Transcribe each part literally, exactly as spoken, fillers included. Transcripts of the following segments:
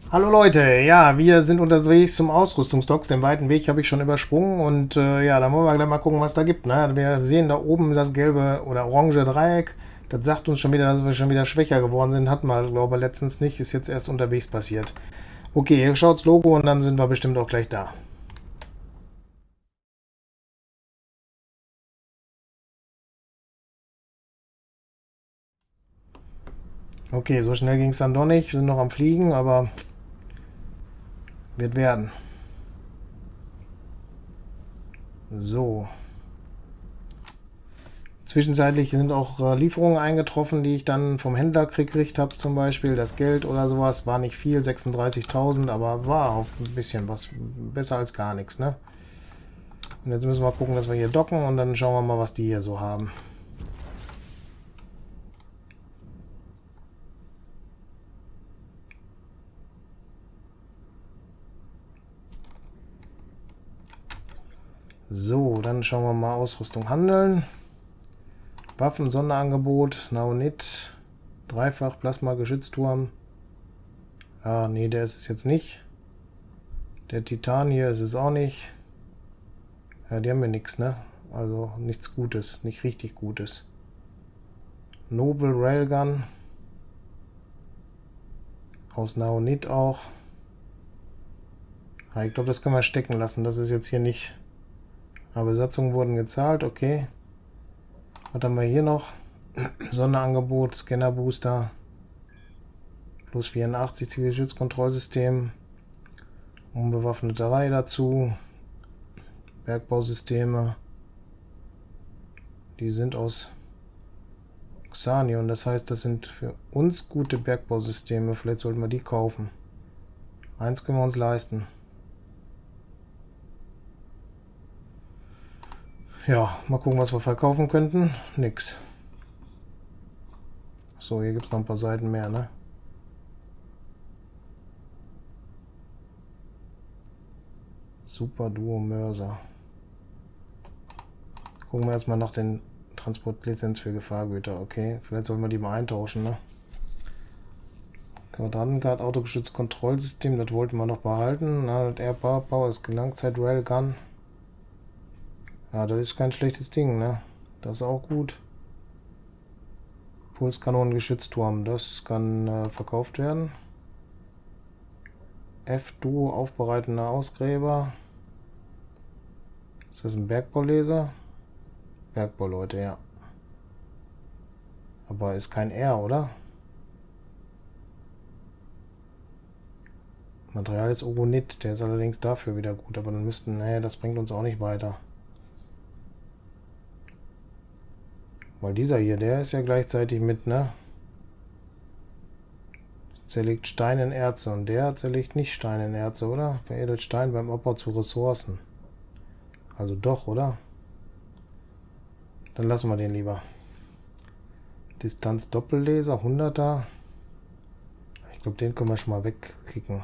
Hallo Leute, ja, wir sind unterwegs zum Ausrüstungsdocks. Den weiten Weg habe ich schon übersprungen und äh, ja, da wollen wir gleich mal gucken, was da gibt. Ne? Wir sehen da oben das gelbe oder orange Dreieck. Das sagt uns schon wieder, dass wir schon wieder schwächer geworden sind. Hatten wir, glaube ich, letztens nicht. Ist jetzt erst unterwegs passiert. Okay, hier schaut's Logo und dann sind wir bestimmt auch gleich da. Okay, so schnell ging es dann doch nicht. Wir sind noch am Fliegen, aber wird werden. So. Zwischenzeitlich sind auch äh, Lieferungen eingetroffen, die ich dann vom Händler gekriegt habe, zum Beispiel das Geld oder sowas. War nicht viel, sechsunddreißigtausend, aber war auch ein bisschen was. Besser als gar nichts, ne? Und jetzt müssen wir gucken, dass wir hier docken und dann schauen wir mal, was die hier so haben. So, dann schauen wir mal Ausrüstung handeln. Waffen, Sonderangebot, Naonit, Dreifach, Plasma-Geschützturm. Ja, nee, der ist es jetzt nicht. Der Titan hier ist es auch nicht. Ja, die haben mir nichts, ne? Also nichts Gutes, nicht richtig Gutes. Noble Railgun. Aus Naonit auch. Ja, ich glaube, das können wir stecken lassen. Das ist jetzt hier nicht. Aber Besatzungen wurden gezahlt, okay. Was haben wir hier noch? Sonderangebot, Scanner Booster. Plus vierundachtzig Zivilschutzkontrollsystem. Unbewaffnete Reihe dazu. Bergbausysteme. Die sind aus Xanion. Das heißt, das sind für uns gute Bergbausysteme. Vielleicht sollten wir die kaufen. Eins können wir uns leisten. Ja, mal gucken, was wir verkaufen könnten. Nix. So, hier gibt es noch ein paar Seiten mehr, ne? Super Duo Mörser. Gucken wir erstmal nach den Transportlizenz für Gefahrgüter. Okay, vielleicht sollten wir die mal eintauschen, ne? Quadrantencard, Autogeschützkontrollsystem, das wollten wir noch behalten. Na, das Air Power Power ist Langzeit Railgun. Ja, das ist kein schlechtes Ding, ne? Das ist auch gut. Pulskanonen-Geschützturm, das kann äh, verkauft werden. F-Duo, aufbereitender Ausgräber. Ist das ein Bergbauleser? Bergbau, Leute, ja. Aber ist kein R, oder? Material ist Oronit, der ist allerdings dafür wieder gut, aber dann müssten, nee, das bringt uns auch nicht weiter. Weil dieser hier, der ist ja gleichzeitig mit, ne? Zerlegt Stein in Erze und der zerlegt nicht Stein in Erze, oder? Veredelt Stein beim Abbau zu Ressourcen. Also doch, oder? Dann lassen wir den lieber. Distanz Doppelleser, hunderter. Ich glaube, den können wir schon mal wegkicken.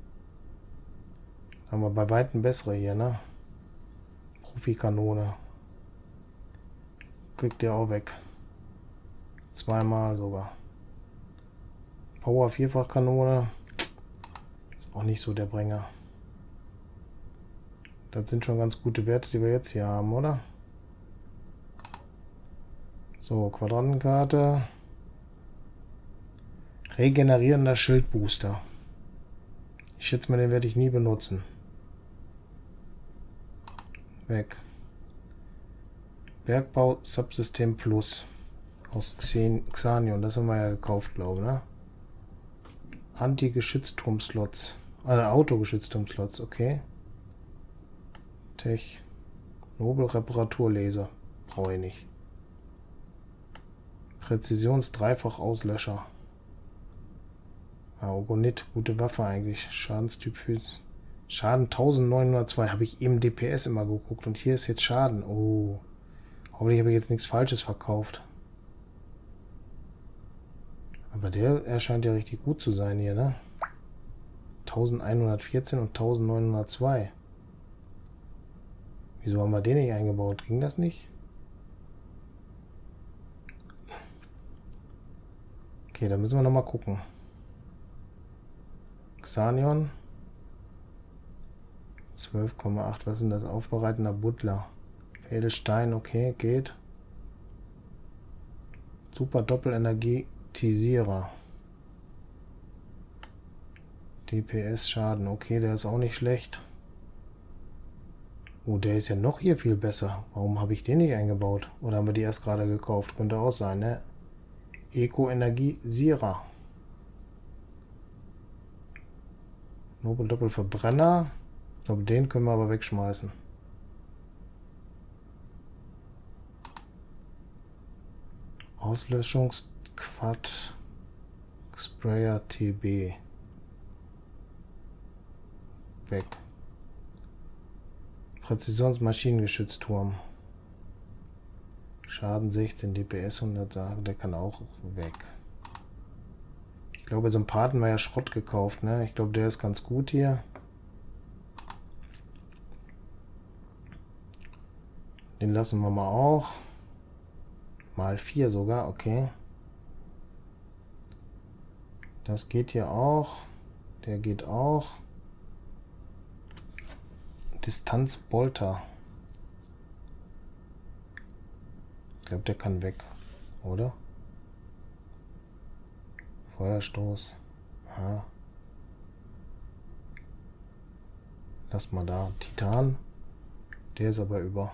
Haben wir bei weitem bessere hier, ne? Profikanone. Kriegt der auch weg. Zweimal sogar. Power Vierfachkanone. Ist auch nicht so der Bringer. Das sind schon ganz gute Werte, die wir jetzt hier haben, oder? So, Quadrantenkarte. Regenerierender Schildbooster. Ich schätze mal, den werde ich nie benutzen. Weg. Bergbau Subsystem Plus. Aus Xanion. Das haben wir ja gekauft, glaube ich, ne? Anti-Geschützturm-Slots. Also Autogeschützturm-Slots, okay. Tech. Nobel-Reparaturlaser. Brauche ich nicht. Präzisions-Dreifach-Auslöscher. Ah, Ogonit, gute Waffe eigentlich. Schadenstyp für Schaden neunzehnhundertzwei. Habe ich eben D P S immer geguckt. Und hier ist jetzt Schaden. Oh. Hoffentlich habe ich jetzt nichts Falsches verkauft. Aber der erscheint ja richtig gut zu sein hier, ne? elfhundertvierzehn und neunzehnhundertzwei. Wieso haben wir den nicht eingebaut? Ging das nicht? Okay, da müssen wir nochmal gucken. Xanion. zwölf Komma acht. Was ist denn das? Aufbereitender Butler. Edelstein, okay, geht. Super Doppelenergetisierer. D P S Schaden, okay, der ist auch nicht schlecht. Oh, der ist ja noch hier viel besser. Warum habe ich den nicht eingebaut? Oder haben wir die erst gerade gekauft? Könnte auch sein, ne? Eco-Energisierer. Nobel Doppelverbrenner. Ich glaube, den können wir aber wegschmeißen. Auslöschungsquad Sprayer T B. Weg. Präzisionsmaschinengeschützturm. Schaden sechzehn, D P S hundert, sagen, der kann auch weg. Ich glaube, so ein paar hatten wir ja Schrott gekauft, ne? Ich glaube, der ist ganz gut hier. Den lassen wir mal auch. Mal vier sogar, okay. Das geht hier auch. Der geht auch. Distanzbolter. Ich glaube, der kann weg, oder? Feuerstoß. Ja. Lass mal da. Titan. Der ist aber über.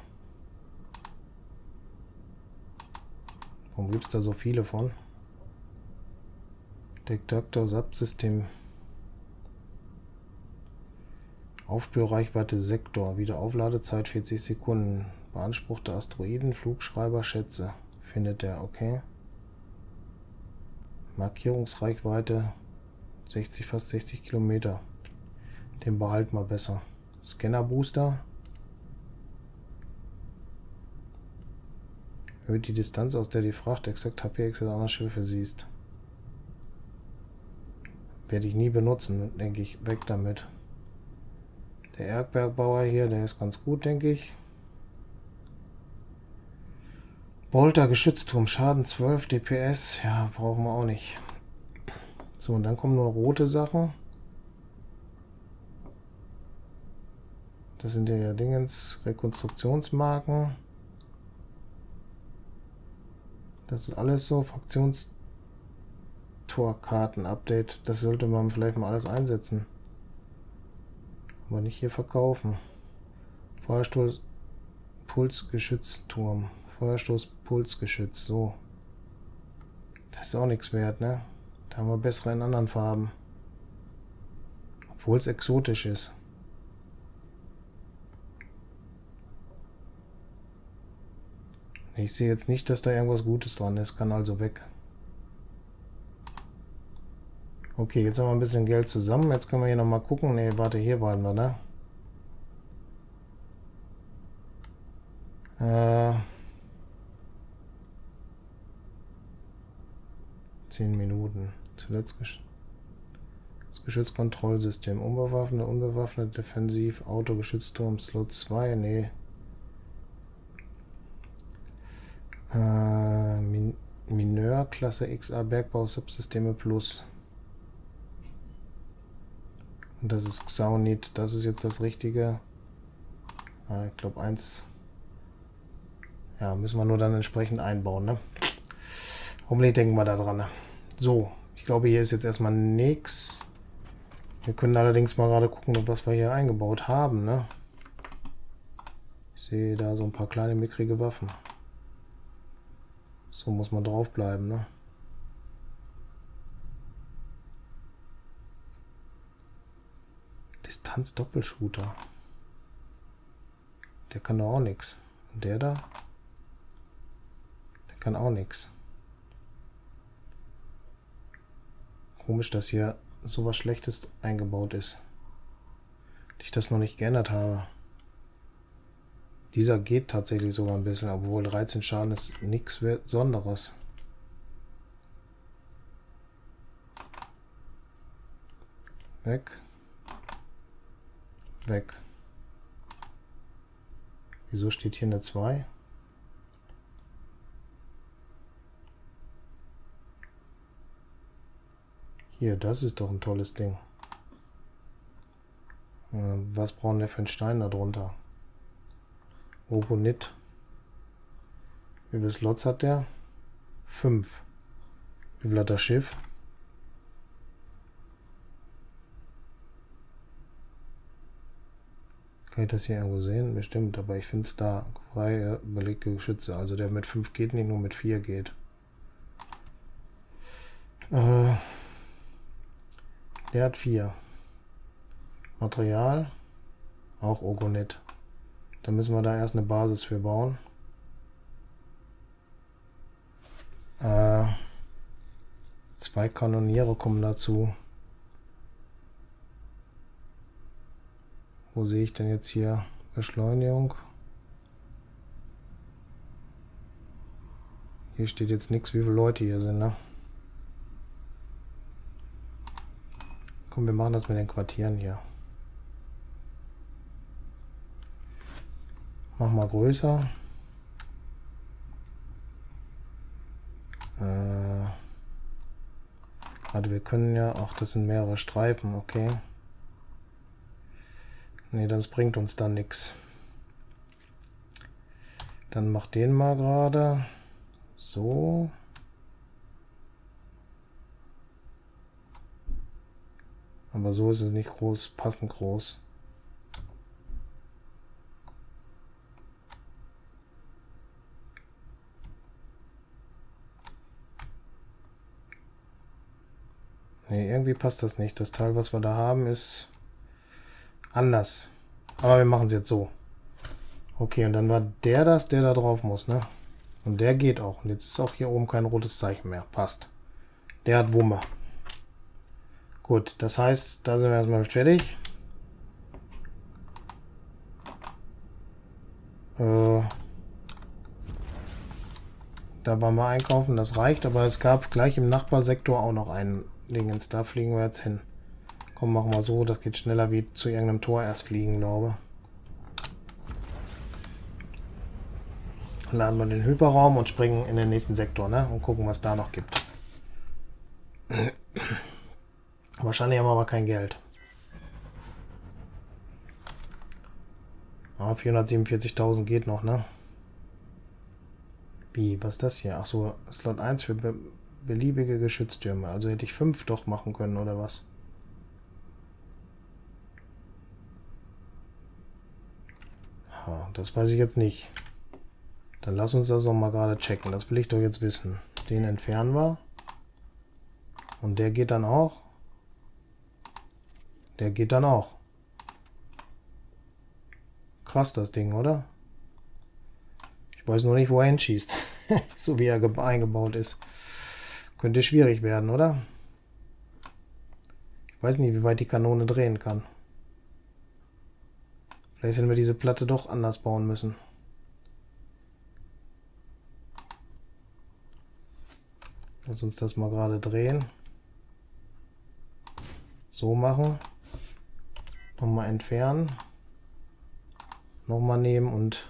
Warum gibt es da so viele von? Detektor, Subsystem. Aufspürreichweite Sektor. Wiederaufladezeit vierzig Sekunden. Beanspruchte Asteroiden, Flugschreiber, Schätze. Findet er, okay. Markierungsreichweite sechzig, fast sechzig Kilometer. Den behalten wir besser. Scannerbooster. Erhöht die Distanz, aus der die Fracht exakt H P exakt anderer Schiffe siehst. Werde ich nie benutzen, denke ich. Weg damit. Der Erdbergbauer hier, der ist ganz gut, denke ich. Bolter, Geschützturm, Schaden zwölf, D P S. Ja, brauchen wir auch nicht. So, und dann kommen nur rote Sachen. Das sind ja Dingens, Rekonstruktionsmarken. Das ist alles so. Fraktionstorkarten-Update. Das sollte man vielleicht mal alles einsetzen. Aber nicht hier verkaufen. Feuerstoß, Pulsgeschützturm. Feuerstoß, Pulsgeschütz. So. Das ist auch nichts wert, ne? Da haben wir bessere in anderen Farben. Obwohl es exotisch ist. Ich sehe jetzt nicht, dass da irgendwas Gutes dran ist. Kann also weg. Okay, jetzt haben wir ein bisschen Geld zusammen. Jetzt können wir hier nochmal gucken. Ne, warte, hier waren wir, ne? Äh, zehn Minuten. Zuletzt gesch das Geschützkontrollsystem. Unbewaffnet, unbewaffnet, defensiv, Autogeschützturm, Slot zwei. Ne. Äh, Min Mineur, Klasse X A, Bergbau, Subsysteme Plus. Und das ist Xaonit. Das ist jetzt das Richtige. Ah, ich glaube eins. Ja, müssen wir nur dann entsprechend einbauen, ne? Hoffentlich denken wir da dran. Ne? So, ich glaube, hier ist jetzt erstmal nichts. Wir können allerdings mal gerade gucken, was wir hier eingebaut haben, ne? Ich sehe da so ein paar kleine mickrige Waffen. So muss man drauf bleiben, ne? Distanz-Doppelshooter. Der kann doch auch nichts. Und der da? Der kann auch nichts. Komisch, dass hier sowas Schlechtes eingebaut ist. Ich das noch nicht geändert habe. Dieser geht tatsächlich sogar ein bisschen, obwohl dreizehn Schaden ist nichts Besonderes. Weg. Weg. Wieso steht hier eine zwei? Hier, das ist doch ein tolles Ding. Was brauchen wir für einen Stein da drunter? Ogonit. Wie viele Slots hat der? Fünf. Wie viel hat das Schiff? Kann ich das hier irgendwo sehen? Bestimmt, aber ich finde es da freie belegte Geschütze. Also der mit fünf geht nicht, nur mit vier geht. Äh, der hat vier. Material. Auch Ogonit. Da müssen wir da erst eine Basis für bauen. Äh, zwei Kanoniere kommen dazu. Wo sehe ich denn jetzt hier Beschleunigung? Hier steht jetzt nichts, wie viele Leute hier sind, ne? Komm, wir machen das mit den Quartieren hier. Mach mal größer. Äh, also wir können ja, ach, das sind mehrere Streifen, okay. Nee, das bringt uns dann nichts. Dann mach den mal gerade. So. Aber so ist es nicht groß, passend groß. Nee, irgendwie passt das nicht. Das Teil, was wir da haben, ist anders. Aber wir machen es jetzt so. Okay, und dann war der das, der da drauf muss, ne? Und der geht auch. Und jetzt ist auch hier oben kein rotes Zeichen mehr. Passt. Der hat Wumme. Gut, das heißt, da sind wir erstmal fertig. Äh, da waren wir einkaufen, das reicht. Aber es gab gleich im Nachbarsektor auch noch einen Dingens. Da fliegen wir jetzt hin. Komm, machen wir so. Das geht schneller wie zu irgendeinem Tor erst fliegen, glaube ich. Laden wir den Hyperraum und springen in den nächsten Sektor, ne? Und gucken, was da noch gibt. Wahrscheinlich haben wir aber kein Geld. Ah, vierhundertsiebenundvierzigtausend geht noch, ne? Wie, was ist das hier? Ach so, Slot eins für be beliebige Geschütztürme. Also hätte ich fünf doch machen können, oder was? Ha, das weiß ich jetzt nicht. Dann lass uns das doch mal gerade checken. Das will ich doch jetzt wissen. Den entfernen wir. Und der geht dann auch. Der geht dann auch. Krass, das Ding, oder? Ich weiß nur nicht, wo er hinschießt. So wie er eingebaut ist. Könnte schwierig werden, oder? Ich weiß nicht, wie weit die Kanone drehen kann. Vielleicht hätten wir diese Platte doch anders bauen müssen. Lass uns das mal gerade drehen. So machen. Nochmal entfernen. Nochmal nehmen und...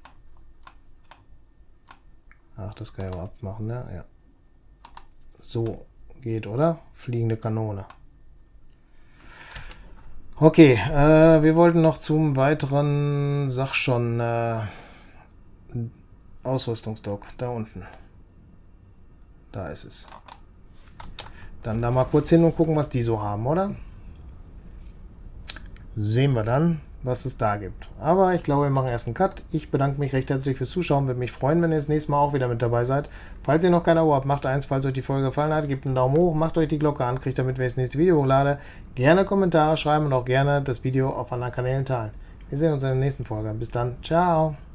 Ach, das kann ich aber abmachen, ne? Ja. So geht, oder? Fliegende Kanone. Okay, äh, wir wollten noch zum weiteren, sag schon, äh, Ausrüstungsdock. Da unten. Da ist es. Dann da mal kurz hin und gucken, was die so haben, oder? Sehen wir dann, was es da gibt. Aber ich glaube, wir machen erst einen Cut. Ich bedanke mich recht herzlich fürs Zuschauen. Würde mich freuen, wenn ihr das nächste Mal auch wieder mit dabei seid. Falls ihr noch kein Abo habt, macht eins. Falls euch die Folge gefallen hat, gebt einen Daumen hoch, macht euch die Glocke an, kriegt damit, wenn ich das nächste Video hochlade. Gerne Kommentare schreiben und auch gerne das Video auf anderen Kanälen teilen. Wir sehen uns in der nächsten Folge. Bis dann. Ciao.